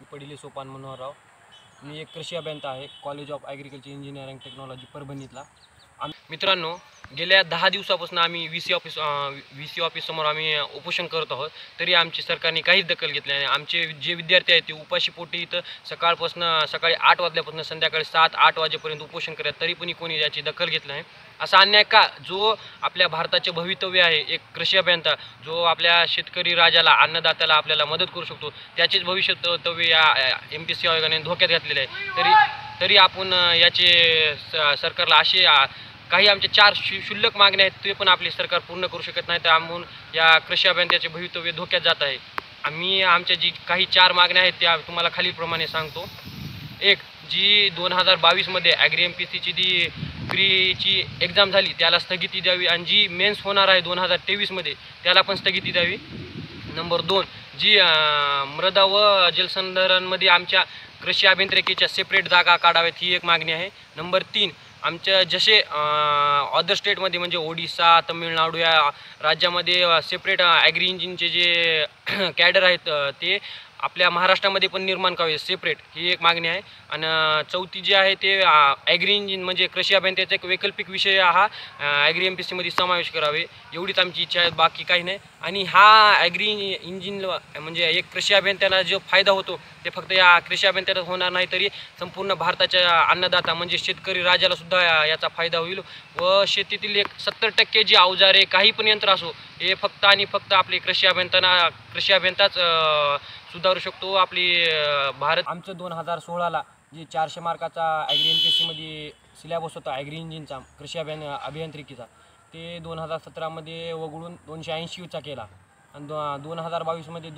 पडिले सोपान मनोहरराव. मी एक कृषी अभियंता आहे, college of agriculture engineering technology परभणीतला. मित्रांनो, गेल्या 10 दिवसापासून आम्ही व्ही सी ऑफिस समोर आम्ही उपोषण करत आहोत. तरी आमची सरकारने काहीच दखल घेतली नाही. आमचे जे विद्यार्थी आहेत ते उपाशीपोटी इथं सकाळी 8 वाजल्यापासून संध्याकाळी 7-8 वाजेपर्यंत उपोषण करतात, तरी पण कोणी याची दखल घेतली नाही. असा अन्याय का? जो आपल्या भारताचे भवितव्य आहे, एक कृषी अभियंता जो आपल्या शेतकरी राजाला, अन्नदात्याला आपल्याला मदत करू शकतो, त्याचेच भविष्यत्व या MPSC आयोगाने धोक्यात घातलेले आहे. तरी आपण याचे सरकारला असे काही आमचे 4 क्षुल्लक मागण्या आहेत, ते पण आपली सरकार पूर्ण करू शकत नाही. तर आम्ही या कृषी अभियंत्याचे भवितव्य धोक्यात जात आहे. आम्ही आमच्या जी काही 4 मागण्या आहेत त्या तुम्हाला खालीलप्रमाणे सांगतो. एक, जी 2022मध्ये ॲग्री MPSCची जी प्रीची एक्झाम झाली त्याला स्थगिती द्यावी, आणि जी मेन्स होणार आहे 2023मध्ये त्याला पण स्थगिती द्यावी. नंबर 2, जी मृदा व जलसंधारणमध्ये आमच्या कृषी अभियांत्रिकीच्या सेपरेट जागा काढाव्यात, ही एक मागणी आहे. नंबर 3, आमच्या जसे अदर स्टेटमध्ये म्हणजे ओडिसा, तमिळनाडू या राज्यामध्ये सेपरेट ॲग्री इंजिनचे जे कॅडर आहेत ते आपल्या महाराष्ट्रामध्ये पण निर्माण करावे सेपरेट, ही एक मागणी आहे. आणि चौथी जी आहे ते ॲग्री इंजिन म्हणजे कृषी अभियंत्याचा एक वैकल्पिक विषय हा ॲग्री MPSCमध्ये समावेश करावे, एवढीच आमची इच्छा आहे, बाकी काही नाही. आणि हा ॲग्री इंजिन म्हणजे एक कृषी अभियंत्याला जो फायदा होतो ते फक्त या कृषी अभियंत्याला होणार नाही, तरी संपूर्ण भारताच्या अन्नदाता म्हणजे शेतकरी राजाला सुद्धा याचा फायदा होईल. व शेतीतील एक 70% जी अवजारे काही पण यंत्र असो हे फक्त आणि फक्त आपले कृषी अभियंताच सुधारू शकतो. आपली भारत. आमचं 2016ला जे 400 मार्काचा ॲग्री MPSCमध्ये सिलेबस होता ॲग्री इंजिनचा कृषी अभियांत्रिकीचा, ते 2017मध्ये वगळून 280चा केला. आणि 2022मध्ये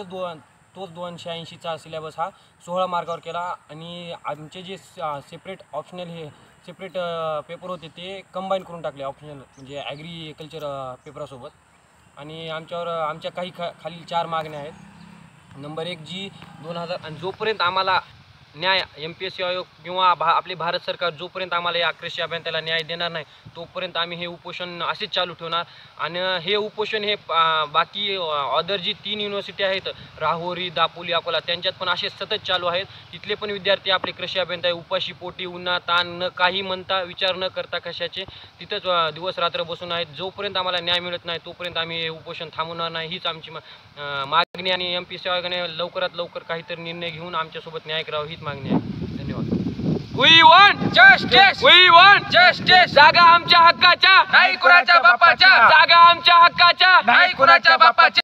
तोच 280चा सिलेबस हा 16 मार्कावर केला. आणि आमचे जे सेपरेट पेपर होते ते कंबाईन करून टाकले ऑप्शनल म्हणजे ॲग्रिकल्चर पेपरासोबत. आणि आमच्या काही खालील 4 मागण्या आहेत. नंबर 1, जी 2000 आणि जोपर्यंत आम्हाला न्याय MPSC आयोग किंवा आपले भारत सरकार जोपर्यंत आम्हाला या कृषी अभियंत्याला न्याय देणार नाही तोपर्यंत आम्ही हे उपोषण असेच चालू ठेवणार. आणि हे उपोषण हे बाकी अदर जी 3 युनिव्हर्सिटी आहेत, राहुरी, दापोली, अकोला, त्यांच्यात पण असे सतत चालू आहेत. तिथले पण विद्यार्थी आपले कृषी अभियंता उपाशी पोटी उन्हात ताण न काही म्हणता विचार न करता कशाचे तिथंच दिवस रात्र बसून आहेत. जोपर्यंत आम्हाला न्याय मिळत नाही तोपर्यंत आम्ही हे उपोषण थांबवणार नाही, हीच आमची मागणी. आणि MPSC आयोगाने लवकरात लवकर काहीतरी निर्णय घेऊन आमच्यासोबत न्याय करावा, हीच मागणी आहे. धन्यवाद. We want justice. We want justice. जागा आमच्या हक्काच्या, नाही कुणाच्या बापाच्या. जागा आमच्या हक्काच्या,